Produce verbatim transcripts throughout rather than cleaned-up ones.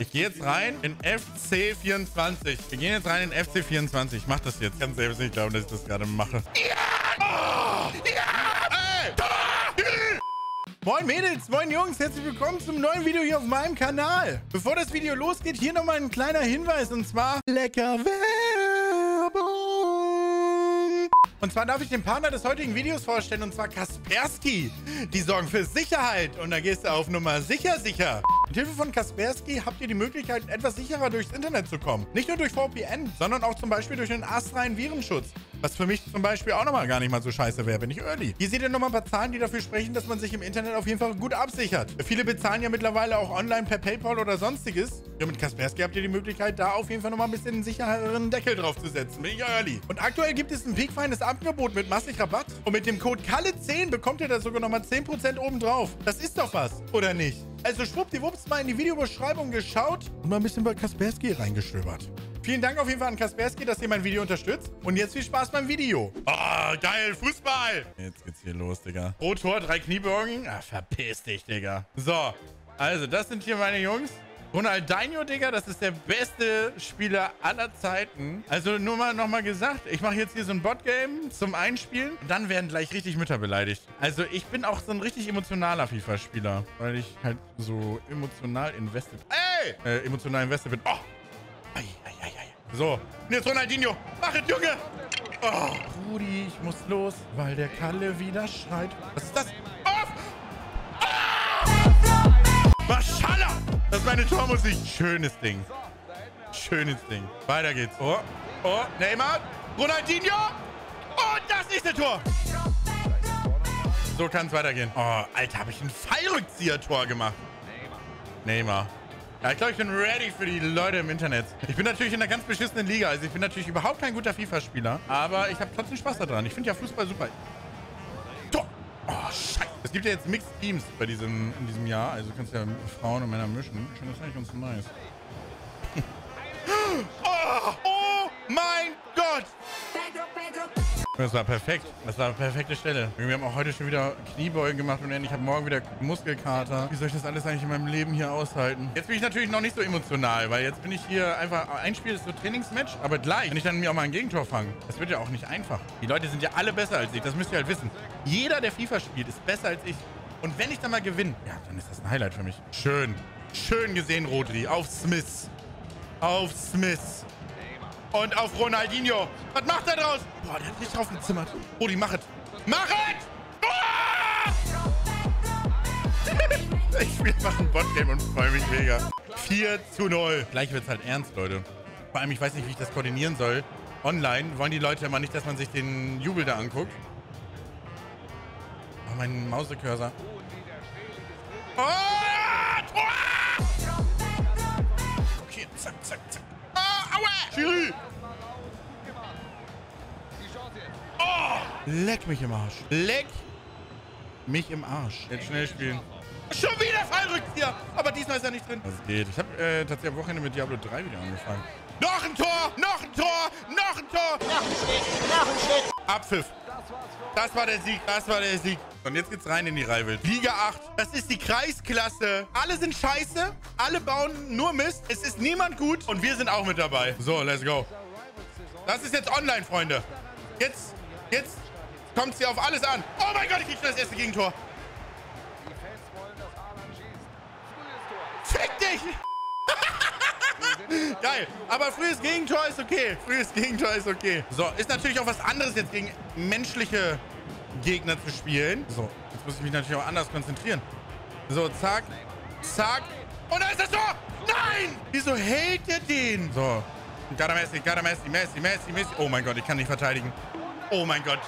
Ich gehe jetzt rein in F C vierundzwanzig. Wir gehen jetzt rein in F C vierundzwanzig. Ich mach das jetzt. Ich kann selbst nicht glauben, dass ich das gerade mache. Ja! Oh! Ja! Ey! Moin Mädels, moin Jungs, herzlich willkommen zum neuen Video hier auf meinem Kanal. Bevor das Video losgeht, hier nochmal ein kleiner Hinweis und zwar lecker Werbung. Und zwar darf ich den Partner des heutigen Videos vorstellen und zwar Kaspersky. Die sorgen für Sicherheit und da gehst du auf Nummer sicher, sicher. Mit Hilfe von Kaspersky habt ihr die Möglichkeit, etwas sicherer durchs Internet zu kommen. Nicht nur durch V P N, sondern auch zum Beispiel durch einen astreinen Virenschutz. Was für mich zum Beispiel auch nochmal gar nicht mal so scheiße wäre, bin ich early. Hier seht ihr nochmal ein paar Zahlen, die dafür sprechen, dass man sich im Internet auf jeden Fall gut absichert. Viele bezahlen ja mittlerweile auch online per PayPal oder sonstiges. Ja, mit Kaspersky habt ihr die Möglichkeit, da auf jeden Fall nochmal ein bisschen einen sichereren Deckel drauf zu setzen. Bin ich early. Und aktuell gibt es ein piekfeines Angebot mit massig Rabatt. Und mit dem Code Kalle zehn bekommt ihr da sogar nochmal zehn Prozent obendrauf. Das ist doch was, oder nicht? Also schwuppdiwupps mal in die Videobeschreibung geschaut und mal ein bisschen bei Kaspersky reingestöbert. Vielen Dank auf jeden Fall an Kaspersky, dass ihr mein Video unterstützt. Und jetzt viel Spaß beim Video. Oh, geil, Fußball. Jetzt geht's hier los, Digga. Pro Tor, drei Kniebeugen. Ah, verpiss dich, Digga. So, also das sind hier meine Jungs. Ronaldinho, Digga, das ist der beste Spieler aller Zeiten. Also nur mal nochmal gesagt, ich mache jetzt hier so ein Bot-Game zum Einspielen. Und dann werden gleich richtig Mütter beleidigt. Also ich bin auch so ein richtig emotionaler FIFA-Spieler. Weil ich halt so emotional invested... Ey! Äh, emotional invested bin. Oh! Ei, ei, ei, ei. So, und jetzt Ronaldinho. Mach es, Junge! Oh, Rudi, ich muss los, weil der Kalle wieder schreit. Was ist das? Auf! Ah! Maschallah! Das ist meine Tormusik. Schönes Ding. Schönes Ding. Weiter geht's. Oh, oh, Neymar. Ronaldinho. Und das nächste Tor. So kann es weitergehen. Oh, Alter, habe ich ein Fallrückzieher-Tor gemacht. Neymar. Ja, ich glaube, ich bin ready für die Leute im Internet. Ich bin natürlich in einer ganz beschissenen Liga. Also ich bin natürlich überhaupt kein guter FIFA-Spieler. Aber ich habe trotzdem Spaß daran. Ich finde ja Fußball super. Tor. Oh, Scheiße. Es gibt ja jetzt Mixed Teams bei diesem, in diesem Jahr. Also du kannst ja Frauen und Männer mischen. Ich finde das eigentlich ganz nice. Oh, oh mein Gott! Das war perfekt. Das war eine perfekte Stelle. Wir haben auch heute schon wieder Kniebeugen gemacht und ich habe morgen wieder Muskelkater. Wie soll ich das alles eigentlich in meinem Leben hier aushalten? Jetzt bin ich natürlich noch nicht so emotional, weil jetzt bin ich hier einfach... Ein Spiel ist so Trainingsmatch, aber gleich, wenn ich dann mir auch mal ein Gegentor fange, das wird ja auch nicht einfach. Die Leute sind ja alle besser als ich, das müsst ihr halt wissen. Jeder, der FIFA spielt, ist besser als ich. Und wenn ich dann mal gewinne, ja, dann ist das ein Highlight für mich. Schön. Schön gesehen, Rodri. Auf Smith. Auf Smith. Und auf Ronaldinho. Was macht er draus? Boah, der hat nicht drauf gezimmert. Rudi, mach es. Mach es! Oh! Ich spiele einfach ein Bot-Game und freue mich mega. vier zu null. Gleich wird es halt ernst, Leute. Vor allem, ich weiß nicht, wie ich das koordinieren soll. Online wollen die Leute immer nicht, dass man sich den Jubel da anguckt. Oh, mein Mausekursor. Oh! Tor! Okay, zack, zack, zack. Oh, aua! Schiri! Oh! Leck mich im Arsch. Leck mich im Arsch. Jetzt schnell spielen. Schon wieder Fallrückzieher! Aber diesmal ist er nicht drin. Das geht. Ich habe äh, tatsächlich am Wochenende mit Diablo drei wieder angefangen. Noch ein Tor! Noch ein Tor! Noch ein Tor! Noch ein Schritt! Noch ein Schritt! Abpfiff. Das war der Sieg. Das war der Sieg. Und jetzt geht's rein in die Reihe. Liga acht. Das ist die Kreisklasse. Alle sind scheiße. Alle bauen nur Mist. Es ist niemand gut. Und wir sind auch mit dabei. So, let's go. Das ist jetzt online, Freunde. Jetzt, jetzt kommt es hier auf alles an. Oh mein Gott, ich krieg schon das erste Gegentor. Fick dich! Geil. Aber frühes Gegentor ist okay. Frühes Gegentor ist okay. So, ist natürlich auch was anderes jetzt gegen menschliche Gegner zu spielen. So, jetzt muss ich mich natürlich auch anders konzentrieren. So, zack, zack. Und da ist das Tor! Nein! Wieso hält der den? So, Gara Messi, Gara Messi, Messi, Messi, Messi. Oh mein Gott, ich kann nicht verteidigen. Oh mein Gott.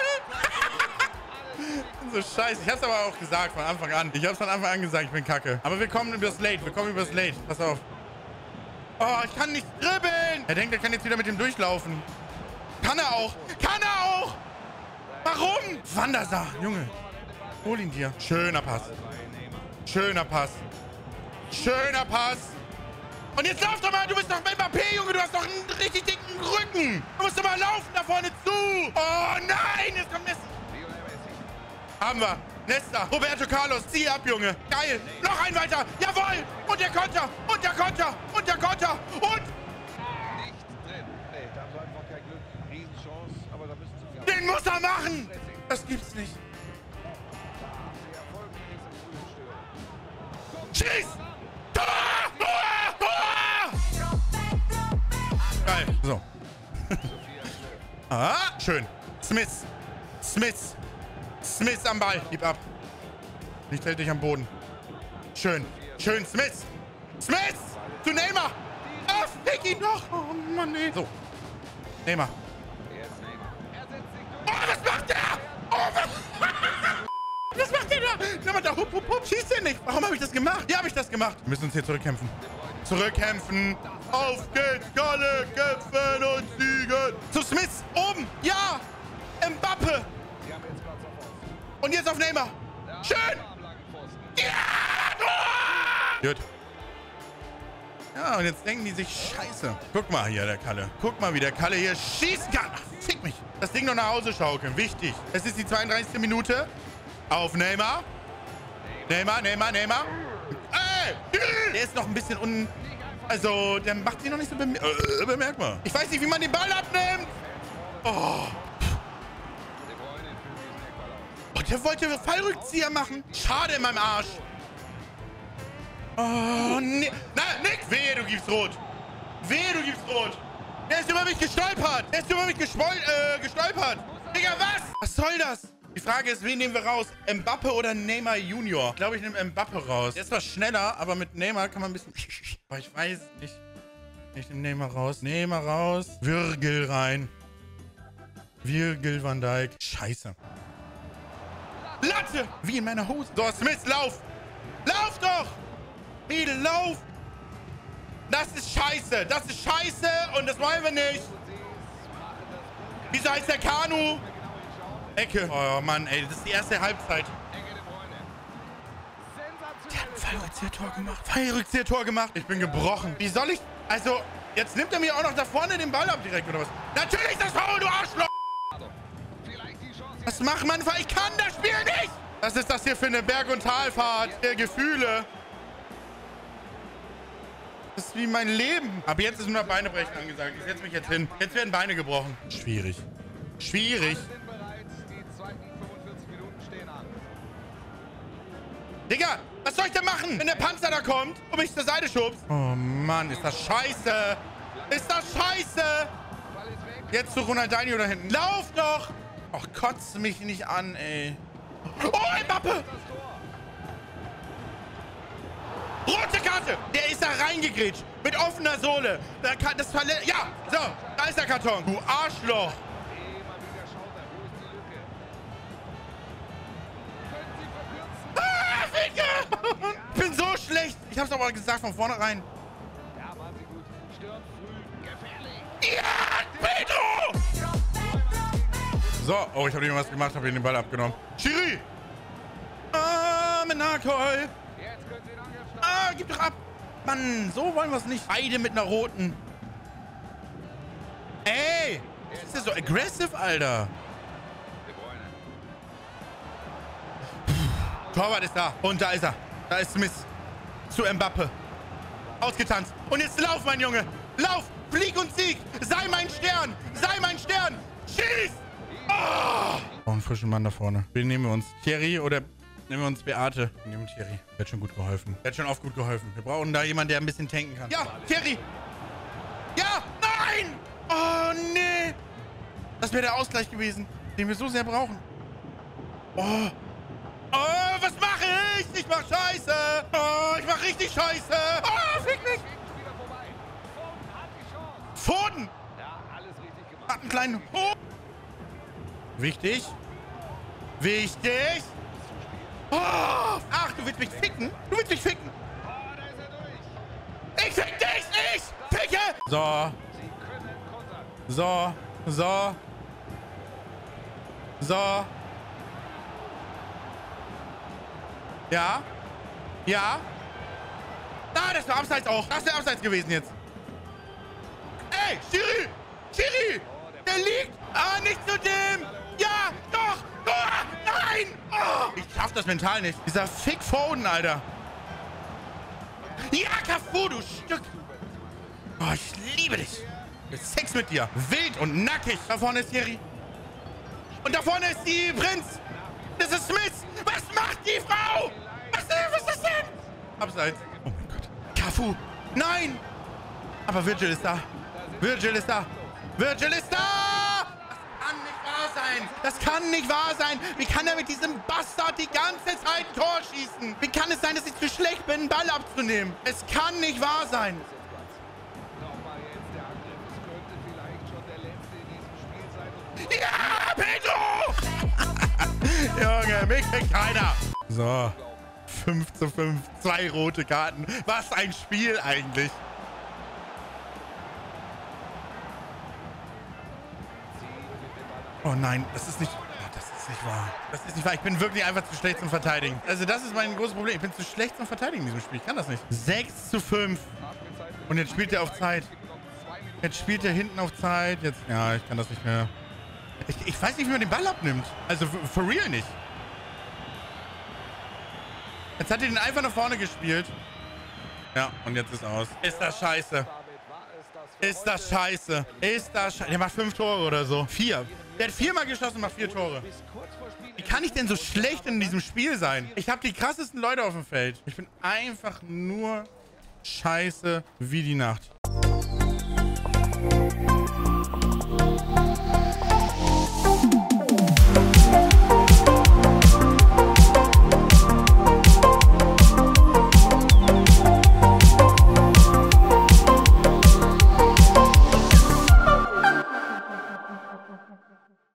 So scheiße. Ich hab's aber auch gesagt von Anfang an. Ich hab's von Anfang an gesagt, ich bin kacke. Aber wir kommen übers Late. Wir kommen übers Late. Pass auf. Oh, ich kann nicht dribbeln. Er denkt, er kann jetzt wieder mit dem durchlaufen. Kann er auch. Kann er auch. Warum? Van der Sar, Junge. Hol ihn dir. Schöner Pass. Schöner Pass. Schöner Pass. Und jetzt lauf doch mal. Du bist doch Mbappé, Junge. Du hast doch einen richtig dicken Rücken. Du musst doch mal laufen da vorne zu. Oh nein. Jetzt kommt Messi. Haben wir. Nesta. Roberto Carlos. Zieh ab, Junge. Geil. Noch ein weiter. Jawohl. Und der Konter. Und der Konter. gibt's nicht. Schieß! Tor! Tor! Tor! Geil. So. Ah, schön. Smith. Smith. Smith am Ball. Gib ab. Nicht hält dich am Boden. Schön. Schön, Smith. Smith! Zu Neymar! Ah, fick ihn noch! Oh Mann, ey. So. Neymar. Oh, was macht der? Oh, was? Was macht der da? Na, da, hup, hup, hup. Schießt der nicht? Warum habe ich das gemacht? Ja, habe ich das gemacht. Wir müssen uns hier zurückkämpfen. Zurückkämpfen. Auf geht's, Kalle. Kämpfen und siegen. Zu Smith. Oben. Ja. Mbappe. Und jetzt auf Neymar. Schön. Ja. Gut. Ja, und jetzt denken die sich, scheiße. Guck mal hier, der Kalle. Guck mal, wie der Kalle hier schießen kann. Ach, fick mich. Das Ding noch nach Hause schaukeln. Wichtig. Es ist die zweiunddreißigste Minute. Auf Neymar. Neymar, Neymar, Neymar. Ey! Der ist noch ein bisschen un... Also, der macht sich noch nicht so bem äh, bemerkbar. Ich weiß nicht, wie man den Ball abnimmt. Oh. Oh, der wollte Fallrückzieher machen. Schade in meinem Arsch. Oh, nee. Na, Nick, wehe, du gibst rot. Wehe, du gibst rot. Der ist über mich gestolpert. Der ist über mich äh, gestolpert. Digga, was? Was soll das? Die Frage ist, wen nehmen wir raus? Mbappe oder Neymar Junior? Ich glaube, ich nehme Mbappe raus. Der ist zwar schneller, aber mit Neymar kann man ein bisschen... Aber ich weiß nicht. Ich nehme Neymar raus. Neymar raus. Virgil rein. Virgil van Dijk. Scheiße. Latte! Wie in meiner Hose. So, Smith, lauf! Lauf doch! Mädel, lauf! Das ist scheiße. Das ist scheiße und das wollen wir nicht. Wieso heißt der Kanu? Ecke. Oh Mann, ey, das ist die erste Halbzeit. Der hat ein Fallrückzieher-Tor gemacht. Fallrückzieher-Tor gemacht. Ich bin gebrochen. Wie soll ich... Also, jetzt nimmt er mir auch noch da vorne den Ball ab direkt, oder was? Natürlich ist das Foul, du Arschloch! Was macht man? Ich kann das Spiel nicht! Was ist das hier für eine Berg- und Talfahrt der Gefühle? Das ist wie mein Leben. Aber jetzt ist nur Beine brechen angesagt. Ich setze mich jetzt hin. Jetzt werden Beine gebrochen. Schwierig. Schwierig. Digga, was soll ich denn machen, wenn der Panzer da kommt und mich zur Seite schubst? Oh Mann, ist das scheiße. Ist das scheiße. Jetzt zu Ronaldinho da hinten. Lauf doch. Ach, kotz mich nicht an, ey. Oh, Mbappe. Rote Karte. Der ist da reingegrätscht. Mit offener Sohle. Da kann das Verle Ja, so. Da ist der Karton. Du Arschloch. Ah, Ficker. Ich bin so schlecht. Ich hab's aber gesagt von vornherein. Ja, machen Sie gut. Stirbt früh. Gefährlich. Ja, Pedro. So. Oh, ich habe irgendwas gemacht. Habe ihn den Ball abgenommen. Schiri. Ah, Menakoi. Jetzt können Sie den Angriff starten. Ah, gib doch ab. Mann, so wollen wir es nicht. Beide mit einer roten. Ey. Das ist ja so aggressive, Alter. Torwart ist da. Und da ist er. Da ist Smith. Zu Mbappe. Ausgetanzt. Und jetzt lauf, mein Junge. Lauf. Flieg und sieg. Sei mein Stern. Sei mein Stern. Schieß. Oh. Oh, einen frischen Mann da vorne. Wen nehmen wir uns? Thierry oder nehmen wir uns Beate? Wir nehmen Thierry. Der hat schon gut geholfen. Der hat schon oft gut geholfen. Wir brauchen da jemanden, der ein bisschen tanken kann. Ja, Thierry. Ja. Nein. Oh, nee. Das wäre der Ausgleich gewesen, den wir so sehr brauchen. Oh. Oh, was mache ich? Ich mach Scheiße. Oh, ich mach richtig Scheiße. Oh, fick mich. Foden. Ja, alles richtig gemacht. Hat einen kleinen... Oh. Wichtig. Wichtig. Oh. Ach, du willst mich ficken? Du willst mich ficken? Oh, da ist er durch. Ich fick dich. Ich ficke. So. Sie können kontern. So. So. So. Ja. Ja. Ah, das war abseits auch. Das wäre abseits gewesen jetzt. Ey, Schiri. Schiri. Der liegt. Ah, nicht zu dem. Ja, doch. Oh, nein. Oh. Ich schaff das mental nicht. Dieser Fick Foden, Alter. Ja, Cafu, du Stück. Oh, ich liebe dich. Sex mit dir. Wild und nackig. Da vorne ist Thierry. Und da vorne ist die Prinz. Das ist Smith. Was macht die Frau? Was, was ist das denn? Abseits. Oh mein Gott. Cafu. Nein. Aber Virgil ist da. Virgil ist da. Virgil ist da. Das kann nicht wahr sein. Das kann nicht wahr sein. Wie kann er mit diesem Bastard die ganze Zeit ein Tor schießen? Wie kann es sein, dass ich zu schlecht bin, einen Ball abzunehmen? Es kann nicht wahr sein. Ja, Pedro! Junge, mich kriegt keiner. So. fünf zu fünf. Zwei rote Karten. Was ein Spiel eigentlich. Oh nein, das ist nicht... Oh, das ist nicht wahr. Das ist nicht wahr. Ich bin wirklich einfach zu schlecht zum Verteidigen. Also das ist mein großes Problem. Ich bin zu schlecht zum Verteidigen in diesem Spiel. Ich kann das nicht. sechs zu fünf. Und jetzt spielt er auf Zeit. Jetzt spielt er hinten auf Zeit. Jetzt... Ja, ich kann das nicht mehr... Ich, ich weiß nicht, wie man den Ball abnimmt. Also for real nicht. Jetzt hat er den einfach nach vorne gespielt. Ja, und jetzt ist aus. Ist das scheiße. Ist das scheiße. Ist das scheiße. Der macht fünf Tore oder so. Vier. Der hat viermal geschossen und macht vier Tore. Wie kann ich denn so schlecht in diesem Spiel sein? Ich habe die krassesten Leute auf dem Feld. Ich bin einfach nur scheiße wie die Nacht.